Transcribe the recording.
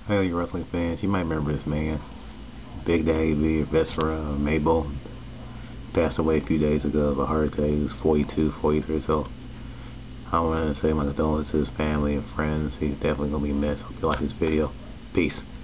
Hey, you wrestling fans, you might remember this man. Big Daddy Viscera, Mabel, passed away a few days ago of a heart attack. He was 42, 43, so I want to say my condolences to his family and friends. He's definitely going to be missed. Hope you like this video. Peace.